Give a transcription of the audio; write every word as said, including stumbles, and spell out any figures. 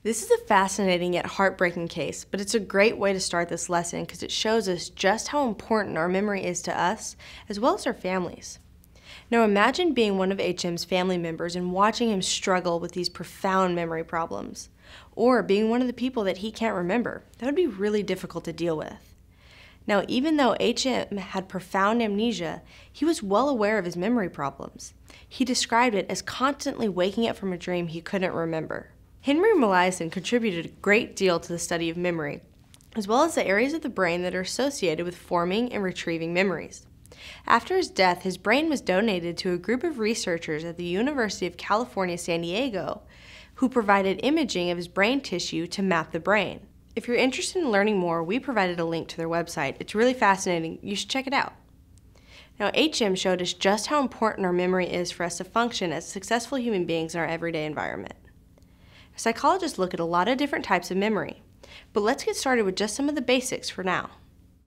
This is a fascinating yet heartbreaking case, but it's a great way to start this lesson because it shows us just how important our memory is to us, as well as our families. Now imagine being one of H M's family members and watching him struggle with these profound memory problems, or being one of the people that he can't remember. That would be really difficult to deal with. Now, even though H M had profound amnesia, he was well aware of his memory problems. He described it as constantly waking up from a dream he couldn't remember. Henry Molaison contributed a great deal to the study of memory, as well as the areas of the brain that are associated with forming and retrieving memories. After his death, his brain was donated to a group of researchers at the University of California, San Diego, who provided imaging of his brain tissue to map the brain. If you're interested in learning more, we provided a link to their website. It's really fascinating. You should check it out. Now, H M showed us just how important our memory is for us to function as successful human beings in our everyday environment. Psychologists look at a lot of different types of memory, but let's get started with just some of the basics for now.